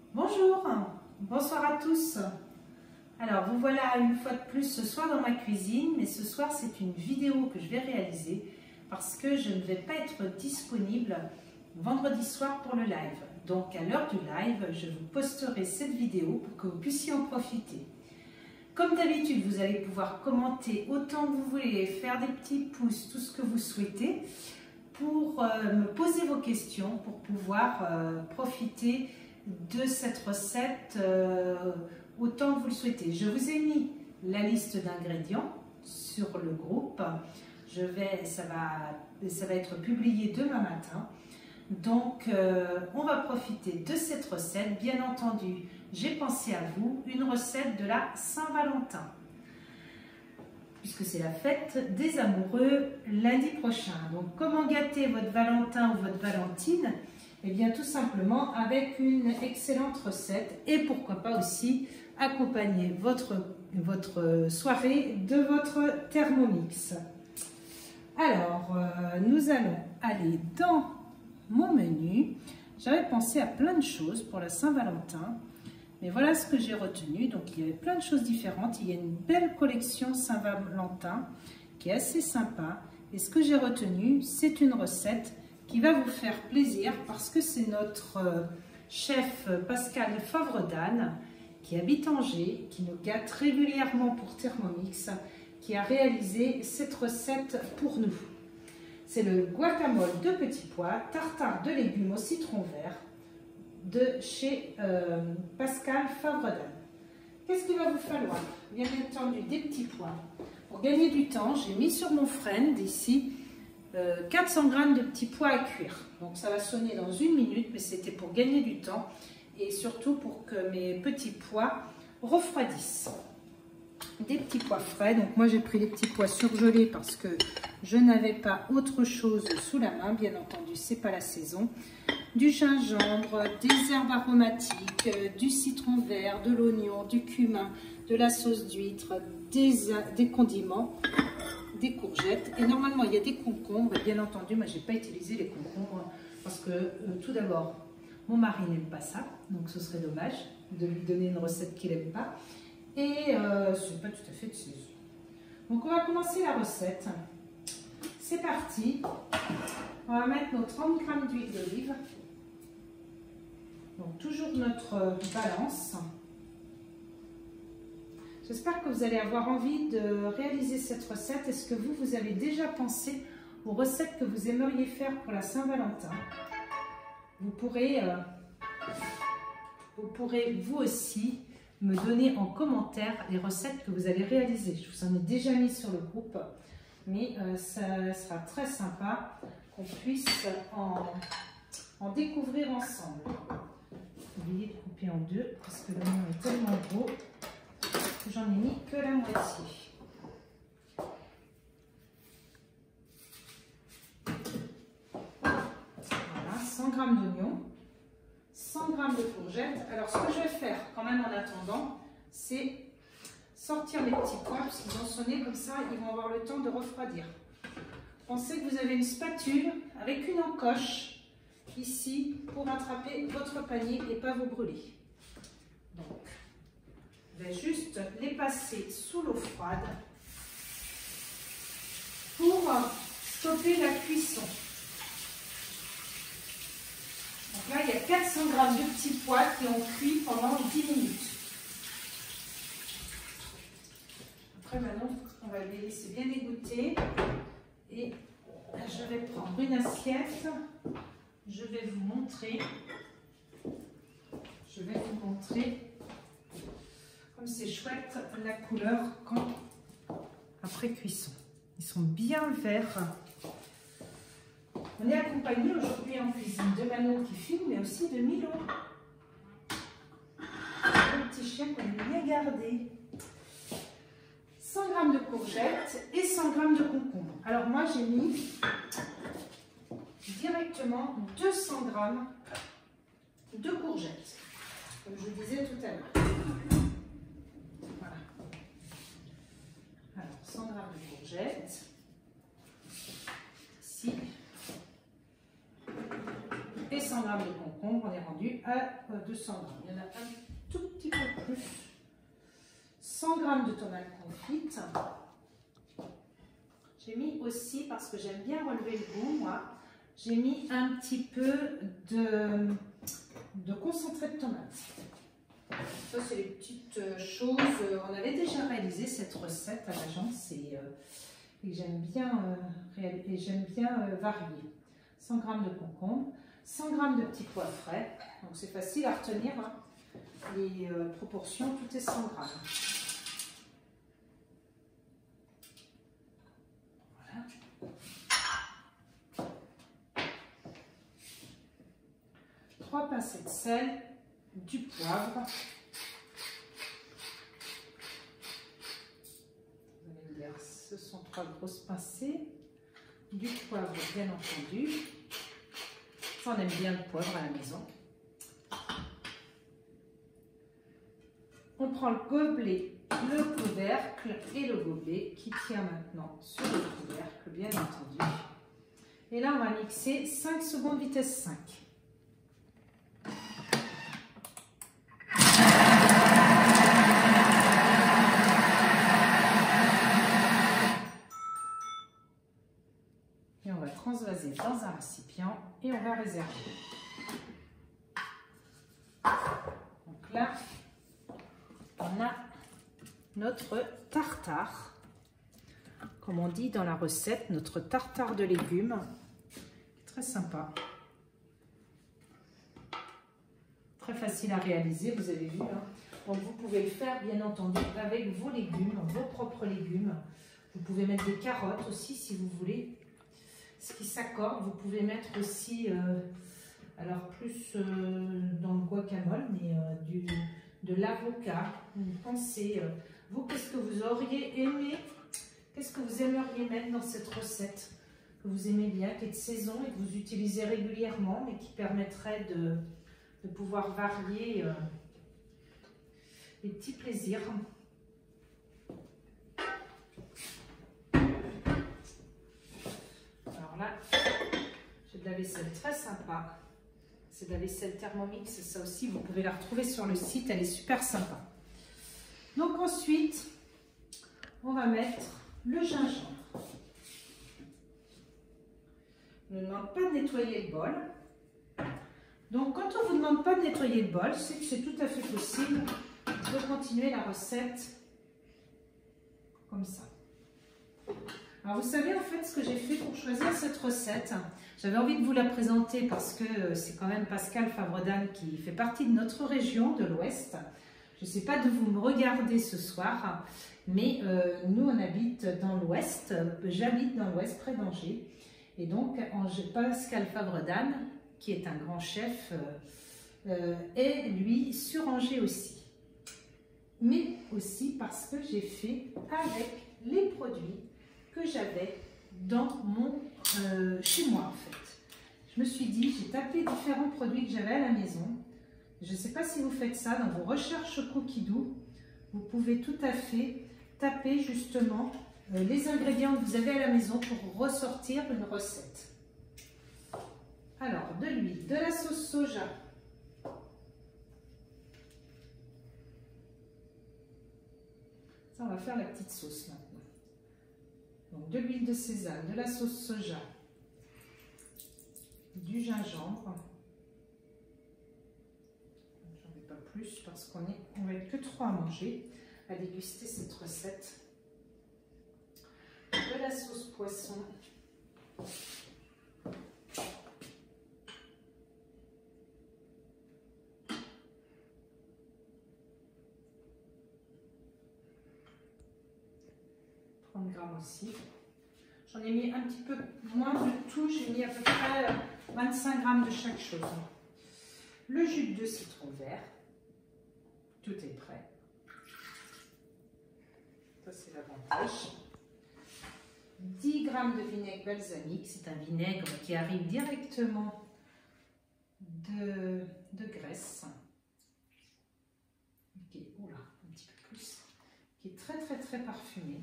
Bonjour, bonsoir à tous. Alors vous voilà une fois de plus ce soir dans ma cuisine, mais ce soir c'est une vidéo que je vais réaliser parce que je ne vais pas être disponible vendredi soir pour le live. Donc à l'heure du live, je vous posterai cette vidéo pour que vous puissiez en profiter. Comme d'habitude, vous allez pouvoir commenter autant que vous voulez, faire des petits pouces, tout ce que vous souhaitez, pour me poser vos questions, pour pouvoir profiter de cette recette autant que vous le souhaitez. Je vous ai mis la liste d'ingrédients sur le groupe. Ça va être publié demain matin. Donc, on va profiter de cette recette. Bien entendu, j'ai pensé à vous, une recette de la Saint-Valentin, puisque c'est la fête des amoureux lundi prochain. Donc, comment gâter votre Valentin ou votre Valentine? Eh bien, tout simplement avec une excellente recette et pourquoi pas aussi accompagner votre soirée de votre Thermomix. Alors, nous allons aller dans mon menu. J'avais pensé à plein de choses pour la Saint-Valentin, mais voilà ce que j'ai retenu. Donc, il y avait plein de choses différentes. Il y a une belle collection Saint-Valentin qui est assez sympa. Et ce que j'ai retenu, c'est une recette qui va vous faire plaisir parce que c'est notre chef Pascal Favre-d'Anne qui habite Angers, qui nous gâte régulièrement pour Thermomix, qui a réalisé cette recette pour nous. C'est le guacamole de petits pois, tartare de légumes au citron vert de chez Pascal Favre-d'Anne. Qu'est-ce qu'il va vous falloir? Bien entendu des petits pois. Pour gagner du temps, j'ai mis sur mon friend ici 400 g de petits pois à cuire. Donc ça va sonner dans 1 minute, mais c'était pour gagner du temps et surtout pour que mes petits pois refroidissent. Des petits pois frais. Donc moi j'ai pris des petits pois surgelés parce que je n'avais pas autre chose sous la main. Bien entendu, c'est pas la saison. Du gingembre, des herbes aromatiques, du citron vert, de l'oignon, du cumin, de la sauce d'huître, des condiments, des courgettes et normalement il y a des concombres. Bien entendu, moi j'ai pas utilisé les concombres parce que tout d'abord mon mari n'aime pas ça, donc ce serait dommage de lui donner une recette qu'il n'aime pas et c'est pas tout à fait de saison. Donc on va commencer la recette. C'est parti. On va mettre nos 30 g d'huile d'olive, donc toujours notre balance. J'espère que vous allez avoir envie de réaliser cette recette. Est-ce que vous avez déjà pensé aux recettes que vous aimeriez faire pour la Saint-Valentin? Vous pourrez vous aussi me donner en commentaire les recettes que vous allez réaliser. Je vous en ai déjà mis sur le groupe, mais ça sera très sympa qu'on puisse en découvrir ensemble. Oubliez de couper en deux parce que le nom est tellement gros. J'en ai mis que la moitié. Voilà, 100 g d'oignons, 100 g de courgettes. Alors ce que je vais faire quand même en attendant, c'est sortir les petits pois, puisqu'ils ont sonné comme ça, ils vont avoir le temps de refroidir. Pensez que vous avez une spatule avec une encoche ici pour attraper votre panier et pas vous brûler. Donc, je vais juste les passer sous l'eau froide pour stopper la cuisson. Donc là, il y a 400 g de petits pois qui ont cuit pendant 10 minutes. Après, maintenant, on va les laisser bien égoutter. Et je vais prendre une assiette. Je vais vous montrer. Comme c'est chouette la couleur après cuisson. Ils sont bien verts. On est accompagné aujourd'hui en cuisine de Manon qui filme, mais aussi de Milo. Le petit chien qu'on a bien gardé. 100 g de courgettes et 100 g de concombre. Alors moi j'ai mis directement 200 g de courgettes, comme je vous disais tout à l'heure. Voilà. Alors 100 g de courgettes. Ici. Et 100 100 g de concombre, on est rendu à 200 g. Il y en a un tout petit peu plus. 100 g de tomates confites. J'ai mis aussi, parce que j'aime bien relever le goût, moi, j'ai mis un petit peu de concentré de tomate. Ça, c'est les petites choses. On avait déjà réalisé cette recette à l'agence et j'aime bien, varier. 100 g de concombre, 100 g de petits pois frais. Donc, c'est facile à retenir. Hein. Les proportions, tout est 100 g. Voilà. 3 pincées de sel, du poivre. Vous allez me dire, ce sont 3 grosses pincées. Du poivre, bien entendu. Ça, on aime bien le poivre à la maison. On prend le gobelet, le couvercle et le gobelet qui tient maintenant sur le couvercle, bien entendu. Et là, on va mixer 5 secondes vitesse 5. Et on va transvaser dans un récipient et on va réserver. Donc là, on a notre tartare, comme on dit dans la recette, notre tartare de légumes. Très sympa. Très facile à réaliser, vous avez vu. Hein. Donc vous pouvez le faire, bien entendu, avec vos légumes, vos propres légumes. Vous pouvez mettre des carottes aussi, si vous voulez. Ce qui s'accorde, vous pouvez mettre aussi, alors plus dans le guacamole, mais de l'avocat. Vous pensez, vous, qu'est-ce que vous auriez aimé, qu'est-ce que vous aimeriez mettre dans cette recette que vous aimez bien, qui est de saison et que vous utilisez régulièrement, mais qui permettrait de pouvoir varier les petits plaisirs. Alors là, j'ai de la vaisselle très sympa. C'est de la vaisselle Thermomix, ça aussi, vous pouvez la retrouver sur le site, elle est super sympa. Donc ensuite, on va mettre le gingembre. On ne demande pas de nettoyer le bol. Donc quand on ne vous demande pas de nettoyer le bol, c'est que c'est tout à fait possible de continuer la recette comme ça. Alors vous savez en fait ce que j'ai fait pour choisir cette recette. J'avais envie de vous la présenter parce que c'est quand même Pascal Favre-d'Anne qui fait partie de notre région de l'Ouest. Je ne sais pas d'où vous me regardez ce soir, mais nous on habite dans l'Ouest, j'habite dans l'Ouest près d'Angers. Et donc Pascal Favre-d'Anne, qui est un grand chef, est lui sur Angers aussi. Mais aussi parce que j'ai fait avec les produits que j'avais dans chez moi en fait. Je me suis dit, j'ai tapé différents produits que j'avais à la maison. Je ne sais pas si vous faites ça dans vos recherches Cookidoo. Vous pouvez tout à fait taper justement les ingrédients que vous avez à la maison pour ressortir une recette. Alors, de l'huile, de la sauce soja. Ça, on va faire la petite sauce maintenant. Donc, de l'huile de sésame, de la sauce soja, du gingembre. J'en mets pas plus parce qu'on va être que 3 à manger, à déguster cette recette. De la sauce poisson. Grammes aussi. J'en ai mis un petit peu moins de tout, j'ai mis à peu près 25 grammes de chaque chose. Le jus de citron vert, tout est prêt. Ça c'est l'avantage. 10 grammes de vinaigre balsamique, c'est un vinaigre qui arrive directement de Grèce. Qui est, oula, un petit peu plus, qui est très très très parfumé.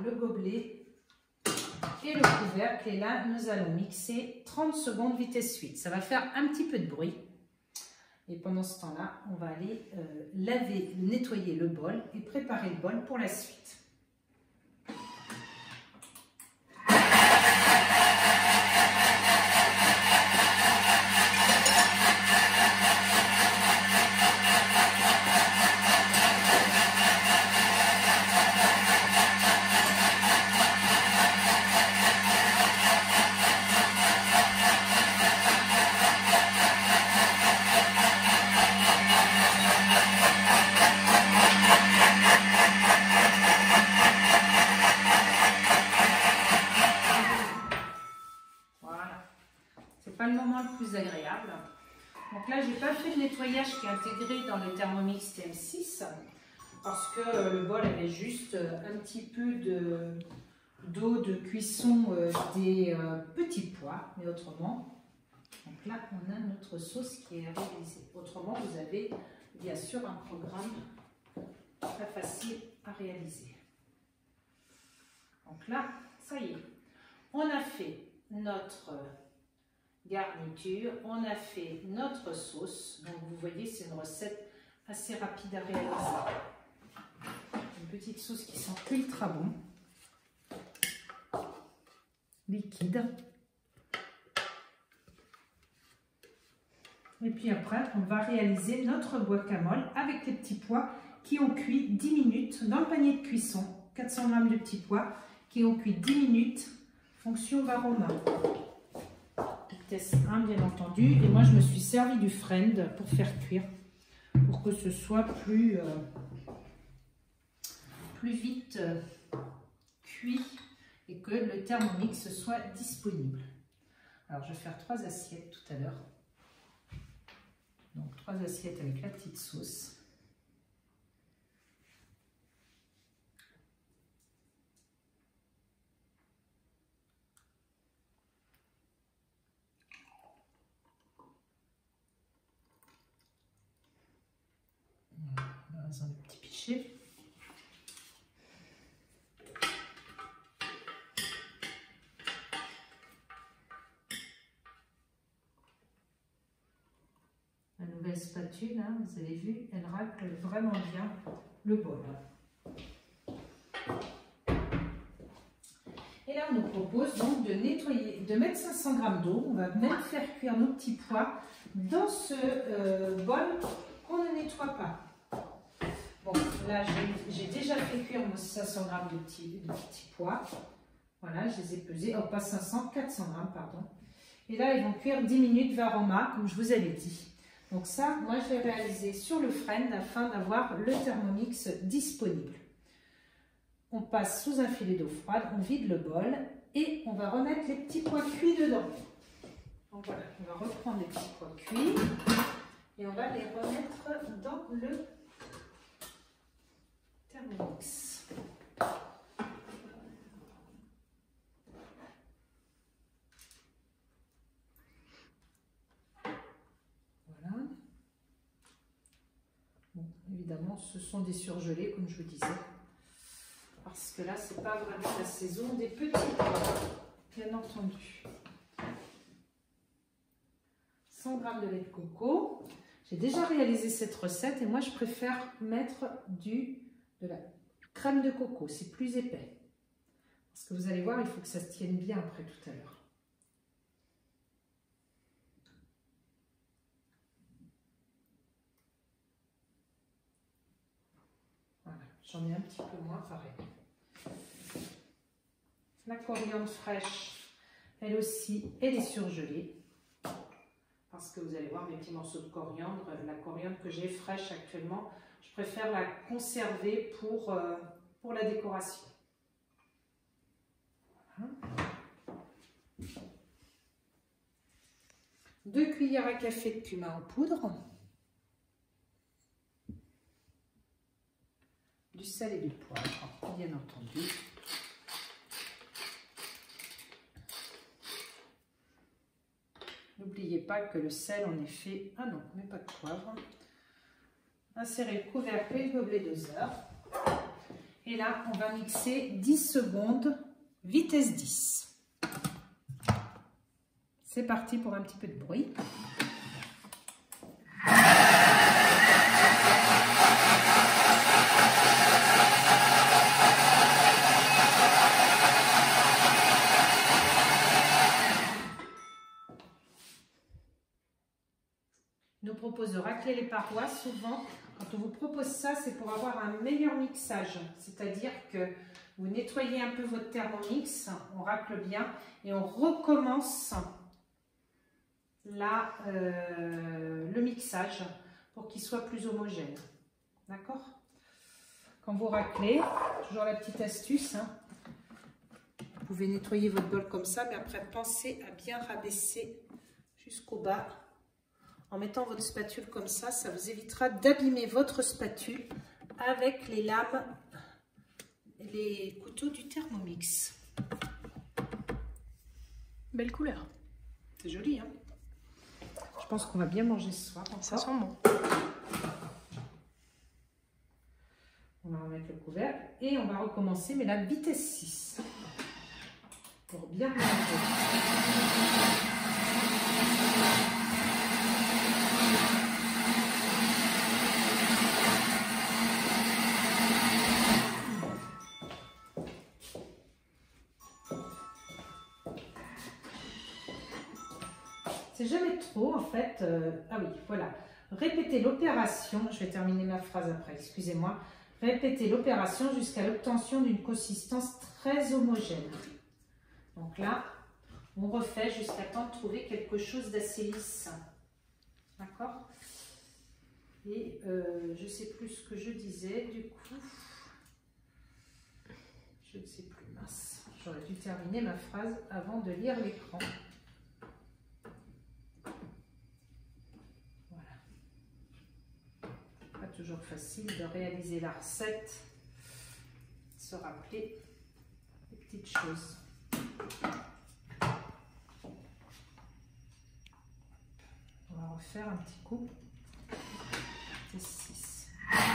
le gobelet et le couvercle. Et là, nous allons mixer 30 secondes vitesse 8. Ça va faire un petit peu de bruit. Et pendant ce temps-là, on va aller nettoyer le bol et préparer le bol pour la suite. Pas le moment le plus agréable. Donc là, j'ai pas fait le nettoyage qui est intégré dans le Thermomix TM6 parce que le bol avait juste un petit peu d'eau de cuisson des petits pois, mais autrement. Donc là, on a notre sauce qui est réalisée. Autrement, vous avez bien sûr un programme très facile à réaliser. Donc là, ça y est, on a fait notre garniture, on a fait notre sauce. Donc vous voyez, c'est une recette assez rapide à réaliser. Une petite sauce qui sent ultra bon, liquide. Et puis après, on va réaliser notre guacamole avec les petits pois qui ont cuit 10 minutes dans le panier de cuisson. 400 g de petits pois qui ont cuit 10 minutes, fonction Varoma. Vitesse 1 bien entendu, et moi je me suis servi du Friend pour faire cuire, pour que ce soit plus vite cuit et que le Thermomix soit disponible. Alors je vais faire 3 assiettes tout à l'heure, donc 3 assiettes avec la petite sauce. Dans un petit pichet. La nouvelle spatule, hein, vous avez vu, elle racle vraiment bien le bol. Et là, on nous propose donc de nettoyer, de mettre 500 g d'eau. On va même faire cuire nos petits pois dans ce bol qu'on ne nettoie pas. Bon, là, j'ai déjà fait cuire 500 g de petits pois. Voilà, je les ai pesés. Oh, pas 500, 400 g, pardon. Et là, ils vont cuire 10 minutes Varoma, comme je vous avais dit. Donc ça, moi, je vais réaliser sur le Friend afin d'avoir le Thermomix disponible. On passe sous un filet d'eau froide, on vide le bol et on va remettre les petits pois cuits dedans. Donc voilà, on va reprendre les petits pois cuits et on va les remettre dans le Thermomix. Voilà. Bon, évidemment, ce sont des surgelés, comme je vous disais. Parce que là, c'est pas vraiment la saison des petits pois, bien entendu. 100 g de lait de coco. J'ai déjà réalisé cette recette et moi, je préfère mettre de la crème de coco. C'est plus épais. Parce que vous allez voir, il faut que ça se tienne bien après tout à l'heure. Voilà, j'en ai un petit peu moins, pareil. La coriandre fraîche, elle aussi, elle est surgelée. Parce que vous allez voir mes petits morceaux de coriandre, la coriandre que j'ai fraîche actuellement, je préfère la conserver pour la décoration. Voilà. 2 cuillères à café de cumin en poudre. Du sel et du poivre, bien entendu. N'oubliez pas que le sel, en effet, ah non, mais pas de poivre. Insérez le couvercle et le gobelet doseur. Et là, on va mixer 10 secondes, vitesse 10. C'est parti pour un petit peu de bruit. Nous propose de racler les parois. Souvent, quand on vous propose ça, c'est pour avoir un meilleur mixage. C'est-à-dire que vous nettoyez un peu votre Thermomix, on racle bien et on recommence là, le mixage pour qu'il soit plus homogène. D'accord? Quand vous raclez, toujours la petite astuce, hein, vous pouvez nettoyer votre bol comme ça, mais après pensez à bien rabaisser jusqu'au bas. En mettant votre spatule comme ça vous évitera d'abîmer votre spatule avec les lames, les couteaux du Thermomix. Belle couleur. C'est joli, hein? Je pense qu'on va bien manger ce soir. Encore. Ça sent bon. On va remettre le couvercle et on va recommencer, mais la vitesse 6. Pour bien manger. C'est jamais trop en fait. Ah oui, voilà. Répétez l'opération. Je vais terminer ma phrase après, excusez-moi. Répétez l'opération jusqu'à l'obtention d'une consistance très homogène. Donc là, on refait jusqu'à temps de trouver quelque chose d'assez lisse. D'accord? Et je ne sais plus ce que je disais, du coup, je ne sais plus, mince. J'aurais dû terminer ma phrase avant de lire l'écran. Toujours facile de réaliser la recette, se rappeler les petites choses. On va refaire un petit coup. C'est 6.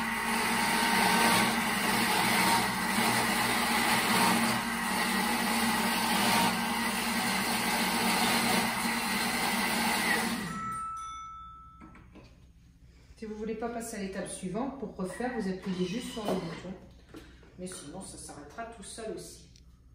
Si vous ne voulez pas passer à l'étape suivante, pour refaire, vous appuyez juste sur le bouton. Mais sinon, ça s'arrêtera tout seul aussi.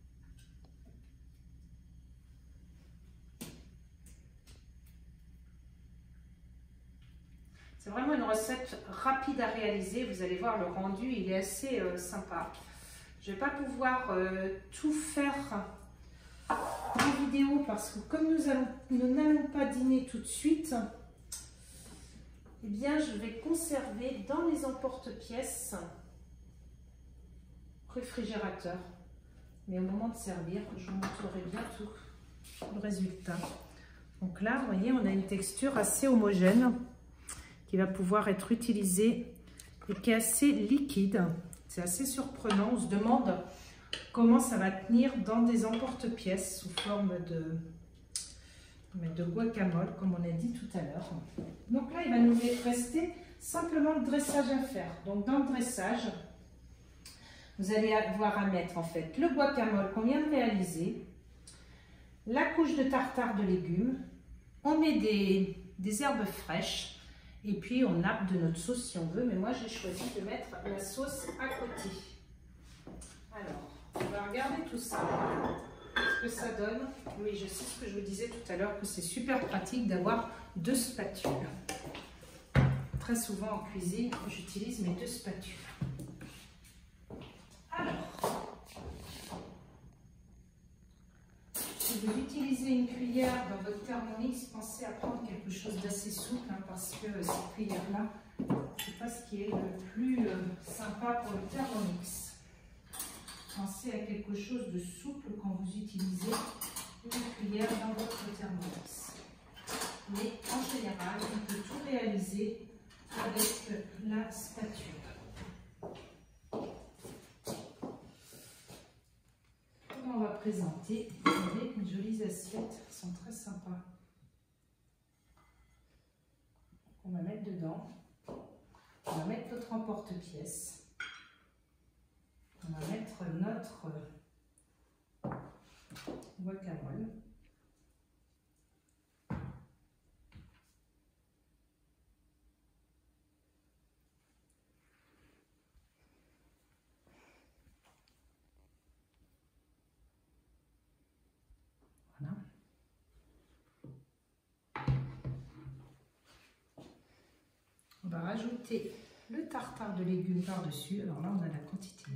C'est vraiment une recette rapide à réaliser. Vous allez voir, le rendu, il est assez sympa. Je ne vais pas pouvoir tout faire en vidéo parce que comme nous n'allons pas dîner tout de suite, eh bien, je vais conserver dans les emporte-pièces réfrigérateur. Mais au moment de servir, je vous montrerai bientôt le résultat. Donc là, vous voyez, on a une texture assez homogène qui va pouvoir être utilisée et qui est assez liquide. C'est assez surprenant. On se demande comment ça va tenir dans des emporte-pièces sous forme de guacamole, comme on a dit tout à l'heure. Donc là, il va nous rester simplement le dressage à faire. Donc dans le dressage, vous allez avoir à mettre en fait le guacamole qu'on vient de réaliser, la couche de tartare de légumes, on met des herbes fraîches et puis on nappe de notre sauce si on veut, mais moi j'ai choisi de mettre la sauce à côté. Alors, on va regarder tout ça. Ce que ça donne. Oui, je sais ce que je vous disais tout à l'heure, que c'est super pratique d'avoir 2 spatules. Très souvent en cuisine, j'utilise mes 2 spatules. Alors, si vous utilisez une cuillère dans votre Thermomix, pensez à prendre quelque chose d'assez souple, hein, parce que cette cuillère-là, c'est pas ce qui est le plus sympa pour le Thermomix. Pensez à quelque chose de souple quand vous utilisez une cuillère dans votre Thermomix. Mais en général, on peut tout réaliser avec la spatule. Comment on va présenter? Vous avez une jolie assiette, elles sont très sympas. On va mettre dedans. On va mettre votre emporte-pièce. On va mettre notre guacamole. Voilà. On va rajouter le tartare de légumes par-dessus. Alors là, on a la quantité.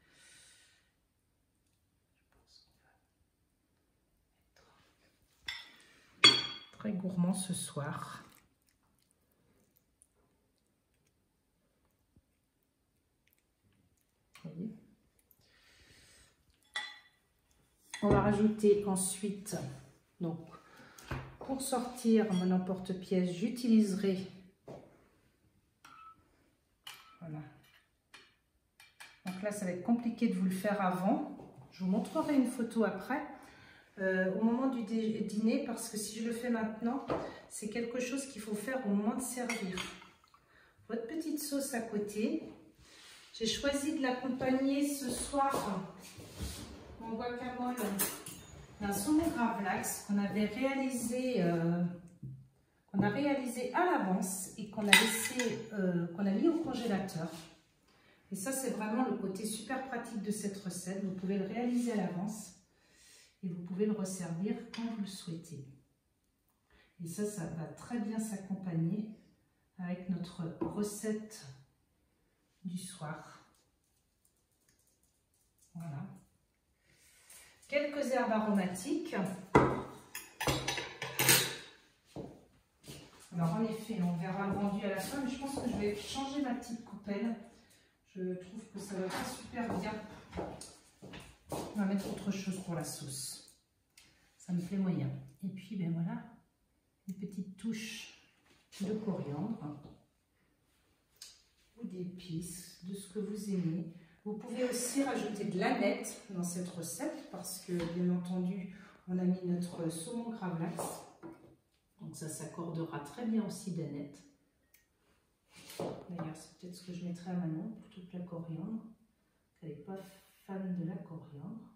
Très gourmand ce soir. Vous voyez. On va rajouter ensuite, donc pour sortir mon emporte-pièce, j'utiliserai, voilà. Donc là, ça va être compliqué de vous le faire avant. Je vous montrerai une photo après. Au moment du dîner, parce que si je le fais maintenant, c'est quelque chose qu'il faut faire au moment de servir. Votre petite sauce à côté. J'ai choisi de l'accompagner ce soir, mon guacamole, d'un saumon gravlax qu'on avait réalisé, a réalisé à l'avance et qu'on a mis au congélateur. Et ça, c'est vraiment le côté super pratique de cette recette. Vous pouvez le réaliser à l'avance. Et vous pouvez le resservir quand vous le souhaitez. Et ça va très bien s'accompagner avec notre recette du soir. Voilà. Quelques herbes aromatiques. Alors en effet, on verra le rendu à la fin, mais je pense que je vais changer ma petite coupelle. Je trouve que ça va pas super bien. On va mettre autre chose pour la sauce. Ça me plaît moyen. Et puis, ben voilà, une petite touche de coriandre ou d'épices, de ce que vous aimez. Vous pouvez aussi rajouter de l'aneth dans cette recette parce que, bien entendu, on a mis notre saumon gravlax. Donc ça s'accordera très bien aussi d'aneth. D'ailleurs, c'est peut-être ce que je mettrai à Manon pour toute la coriandre. Elle n'est pas fan de la coriandre.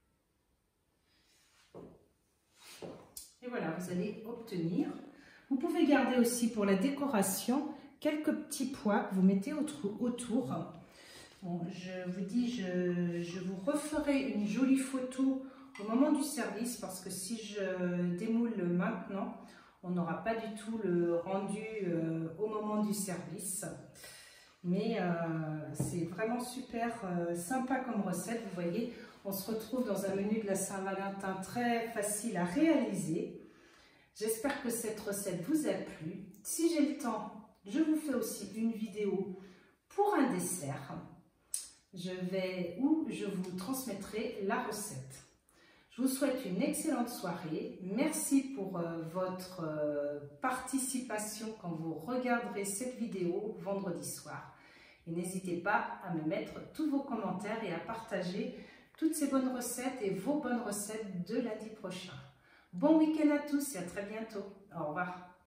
Et voilà, vous allez obtenir. Vous pouvez garder aussi pour la décoration quelques petits pois que vous mettez autour. Bon, je vous dis, je vous referai une jolie photo au moment du service parce que si je démoule maintenant, on n'aura pas du tout le rendu au moment du service. Mais c'est vraiment super sympa comme recette. Vous voyez, on se retrouve dans un menu de la Saint-Valentin très facile à réaliser. J'espère que cette recette vous a plu. Si j'ai le temps, je vous fais aussi une vidéo pour un dessert. Je vous transmettrai la recette. Je vous souhaite une excellente soirée. Merci pour votre participation quand vous regarderez cette vidéo vendredi soir. Et n'hésitez pas à me mettre tous vos commentaires et à partager toutes ces bonnes recettes et vos bonnes recettes de lundi prochain. Bon week-end à tous et à très bientôt. Au revoir.